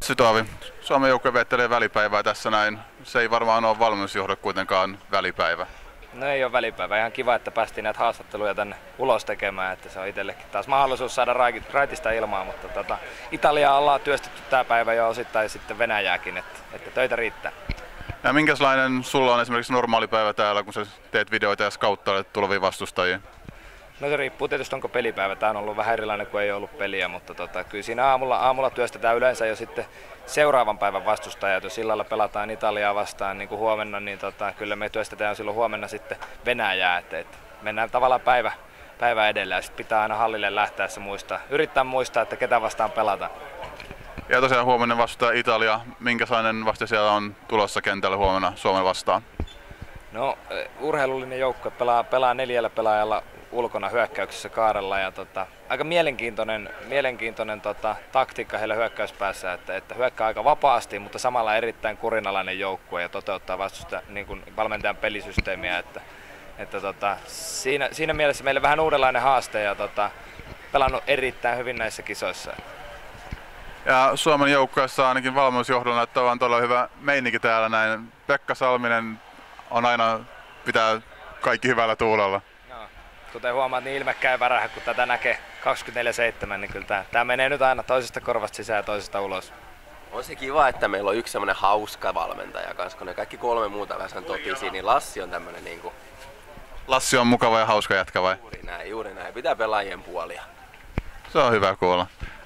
Matti Sytovi, Suomen joukkue veettelee välipäivää tässä näin. Se ei varmaan ole valmennusjohdolle kuitenkaan välipäivä. No ei ole välipäivä. Ihan kiva, että päästiin näitä haastatteluja tänne ulos tekemään. Että se on itsellekin taas mahdollisuus saada raitista ilmaa, mutta Italiaa ollaan työstetty tämä päivä jo osittain sitten Venäjääkin, että töitä riittää. Ja minkälainen sulla on esimerkiksi normaali päivä täällä, kun sä teet videoita ja skauttailet tulevia vastustajia? No se riippuu tietysti onko pelipäivä. Tämä on ollut vähän erilainen kuin ei ollut peliä, mutta kyllä siinä aamulla työstetään yleensä jo sitten seuraavan päivän vastustajat. Jos illalla pelataan Italiaa vastaan niin kuin huomenna, niin kyllä me työstetään silloin huomenna sitten Venäjää. Että mennään tavallaan päivä edellä ja sitten pitää aina hallille lähteessä yrittää muistaa, että ketä vastaan pelataan. Ja tosiaan huomenna vastaa Italia. Minkälainen vasta siellä on tulossa kentälle huomenna Suomen vastaan? No urheilullinen joukkue pelaa 4 pelaajalla ulkona hyökkäyksessä kaarella ja aika mielenkiintoinen taktiikka heillä hyökkäyspäässä, että hyökkää aika vapaasti, mutta samalla erittäin kurinalainen joukkue ja toteuttaa vastusta niin kuin valmentajan pelisysteemiä, että siinä mielessä meille vähän uudenlainen haaste ja pelannut erittäin hyvin näissä kisoissa. Ja Suomen joukkueessa ainakin valmennusjohdolla näyttää olevan todella hyvä meininki täällä näin. Pekka Salminen on aina pitää kaikki hyvällä tuulella. Kuten huomaat, niin ilme käy värähä, kun tätä näkee 24/7, niin kyllä tämä menee nyt aina toisesta korvasta sisään ja toisesta ulos. On se kiva, että meillä on yksi semmoinen hauska valmentaja kanssa, kun ne kaikki 3 muuta vähän totisia, niin Lassi on tämmöinen niinku... Lassi on mukava ja hauska jätkä vai? Juuri näin. Pitää pelaajien puolia. Se on hyvä kuulla.